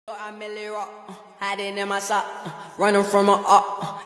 I'm Millie Rock, hiding in my sock, running from a up.